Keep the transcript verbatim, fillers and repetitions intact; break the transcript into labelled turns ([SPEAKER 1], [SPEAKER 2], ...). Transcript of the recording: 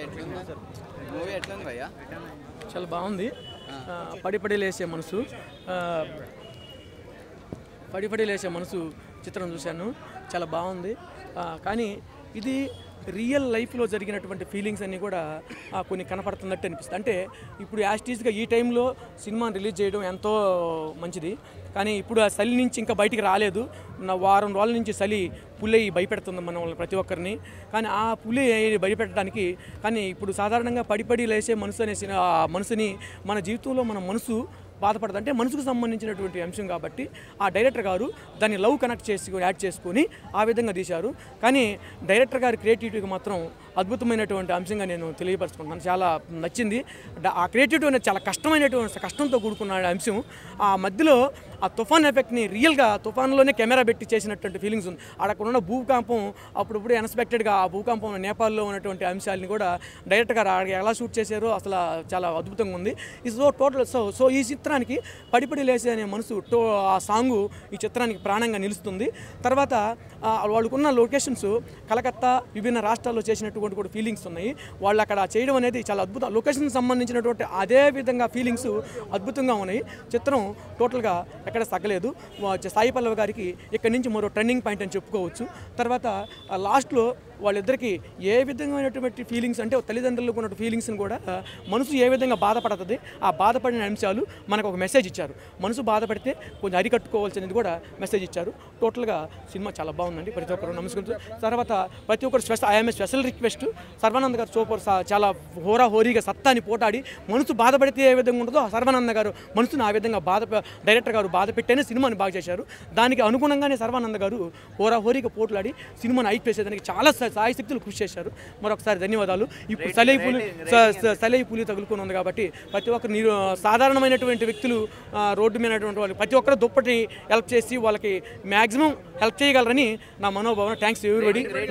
[SPEAKER 1] చాలా బాగుంది. పడి పడి లేసే మనసు పడి పడి లేసే మనసు చిత్రం చూశాను, చాలా బాగుంది. కానీ ఇది రియల్ లైఫ్లో జరిగినటువంటి ఫీలింగ్స్ అన్నీ కూడా కొన్ని కనపడుతున్నట్టు అనిపిస్తుంది. అంటే ఇప్పుడు యాస్టీస్గా ఈ టైంలో సినిమాని రిలీజ్ చేయడం ఎంతో మంచిది, కానీ ఇప్పుడు ఆ చలి నుంచి ఇంకా బయటికి రాలేదు. నా వారం రోజుల నుంచి చలి పులి భయపెడుతుంది మన వాళ్ళని ప్రతి ఒక్కరిని. కానీ ఆ పులి భయపెట్టడానికి కానీ ఇప్పుడు సాధారణంగా పడిపడి లేసే మనసు అనే మనసుని మన జీవితంలో మన మనసు బాధపడదు, అంటే మనసుకు సంబంధించినటువంటి అంశం కాబట్టి ఆ డైరెక్టర్ గారు దాన్ని లవ్ కనెక్ట్ చేసి యాడ్ చేసుకొని ఆ విధంగా తీశారు. కానీ డైరెక్టర్ గారి క్రియేటివిటీకి మాత్రం అద్భుతమైనటువంటి అంశంగా నేను తెలియపరచుకుంటున్నాను. చాలా నచ్చింది. ఆ క్రియేటివిటీ అనేది చాలా కష్టమైనటువంటి కష్టంతో కూడుకున్న అంశం. ఆ మధ్యలో ఆ తుఫాన్ ఎఫెక్ట్ని రియల్గా తుఫాన్లోనే కెమెరా పెట్టి చేసినటువంటి ఫీలింగ్స్ ఉంది. అక్కడ ఉన్న భూకంపం అప్పుడప్పుడు అన్ఎక్స్పెక్టెడ్గా ఆ భూకంపం నేపాల్లో ఉన్నటువంటి అంశాలని కూడా డైరెక్టర్ గారు ఎలా షూట్ చేశారో అసలు చాలా అద్భుతంగా ఉంది. ఈ సో టోటల్ సో సో ఈ చిత్రానికి పడిపడి లేసే అనే మనసు టో ఆ సాంగు ఈ చిత్రానికి ప్రాణంగా నిలుస్తుంది. తర్వాత వాళ్ళకున్న లొకేషన్స్ కలకత్తా విభిన్న రాష్ట్రాల్లో చేసినటువంటి కూడా ఫీలింగ్స్ ఉన్నాయి. వాళ్ళు అక్కడ చేయడం అనేది చాలా అద్భుతం. లొకేషన్కి సంబంధించినటువంటి అదే విధంగా ఫీలింగ్స్ అద్భుతంగా ఉన్నాయి. చిత్రం టోటల్గా ఎక్కడ తగ్గలేదు. సాయిపల్లవి గారికి ఇక్కడి నుంచి మరో టర్నింగ్ పాయింట్ అని చెప్పుకోవచ్చు. తర్వాత లాస్ట్లో వాళ్ళిద్దరికీ ఏ విధమైనటువంటి ఫీలింగ్స్ అంటే తల్లిదండ్రులకు ఉన్న ఫీలింగ్స్ని కూడా మనసు ఏ విధంగా బాధపడుతుంది, ఆ బాధపడిన అంశాలు మనకు ఒక మెసేజ్ ఇచ్చారు. మనసు బాధపడితే కొంచెం అరికట్టుకోవాల్సినది కూడా మెసేజ్ ఇచ్చారు. టోటల్గా సినిమా చాలా బాగుందండి. ప్రతి ఒక్కరు నమస్కరించారు. తర్వాత ప్రతి ఒక్కరు special IMA special request Sarvanand గారు సూపర్ చాలా హోరా హోరీగా సత్తాని పోటాడి మనసు బాధపడితే ఏ విధంగా ఉంటుందో సర్వానంద్ గారు మనసును ఆ విధంగా బాధ డైరెక్టర్ గారు బాధ పెట్టేనే సినిమాని బాగా చేశారు. దానికి అనుగుణంగానే సర్వానంద్ గారు హోరా హోరీగా పోట్లాడి సినిమాని హైప్ చేసేదానికి చాలా సాయి శక్తులు కృషి చేశారు. మరొకసారి ధన్యవాదాలు. ఇప్పుడు సలై పులి సలై పులి తగులుకొని ఉంది కాబట్టి ప్రతి ఒక్కరు మీరు సాధారణమైనటువంటి వ్యక్తులు రోడ్డు మీదటువంటి వాళ్ళు ప్రతి ఒక్కరు దుప్పటి హెల్ప్ చేసి వాళ్ళకి మ్యాక్సిమం హెల్ప్ చేయగలరని నా మనోభావన. Thanks everybody.